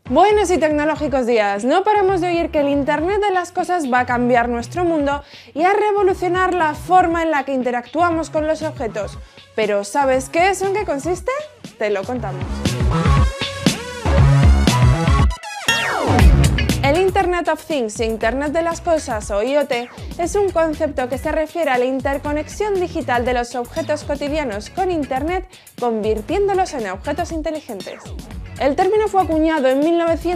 Buenos y tecnológicos días. No paramos de oír que el Internet de las cosas va a cambiar nuestro mundo y a revolucionar la forma en la que interactuamos con los objetos. Pero ¿sabes qué es o en qué consiste? Te lo contamos. El Internet of Things, Internet de las cosas o IoT, es un concepto que se refiere a la interconexión digital de los objetos cotidianos con Internet, convirtiéndolos en objetos inteligentes. El término fue acuñado en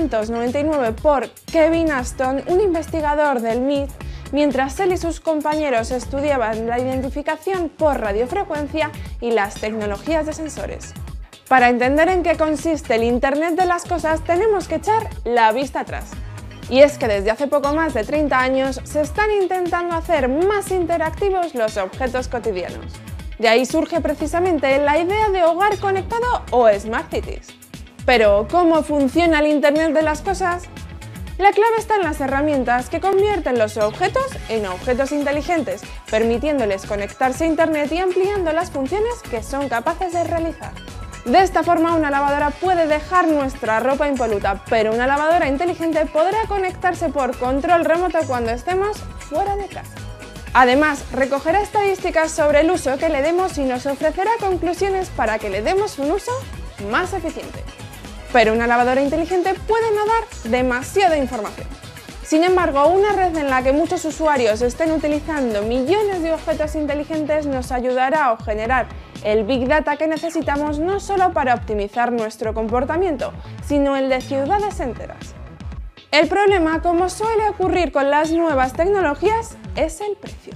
1999 por Kevin Ashton, un investigador del MIT, mientras él y sus compañeros estudiaban la identificación por radiofrecuencia y las tecnologías de sensores. Para entender en qué consiste el Internet de las cosas, tenemos que echar la vista atrás. Y es que desde hace poco más de 30 años se están intentando hacer más interactivos los objetos cotidianos. De ahí surge precisamente la idea de hogar conectado o Smart Cities. Pero, ¿cómo funciona el Internet de las cosas? La clave está en las herramientas que convierten los objetos en objetos inteligentes, permitiéndoles conectarse a Internet y ampliando las funciones que son capaces de realizar. De esta forma, una lavadora puede dejar nuestra ropa impoluta, pero una lavadora inteligente podrá conectarse por control remoto cuando estemos fuera de casa. Además, recogerá estadísticas sobre el uso que le demos y nos ofrecerá conclusiones para que le demos un uso más eficiente. Pero una lavadora inteligente puede no dar demasiada información. Sin embargo, una red en la que muchos usuarios estén utilizando millones de objetos inteligentes nos ayudará a generar el Big Data que necesitamos no solo para optimizar nuestro comportamiento, sino el de ciudades enteras. El problema, como suele ocurrir con las nuevas tecnologías, es el precio.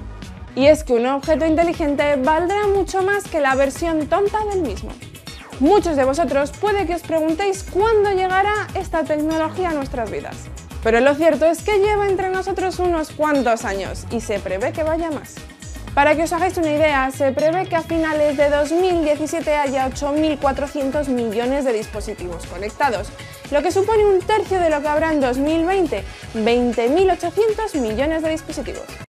Y es que un objeto inteligente valdrá mucho más que la versión tonta del mismo. Muchos de vosotros puede que os preguntéis cuándo llegará esta tecnología a nuestras vidas. Pero lo cierto es que lleva entre nosotros unos cuantos años y se prevé que vaya más. Para que os hagáis una idea, se prevé que a finales de 2017 haya 8.400 millones de dispositivos conectados, lo que supone un tercio de lo que habrá en 2020, 20.800 millones de dispositivos.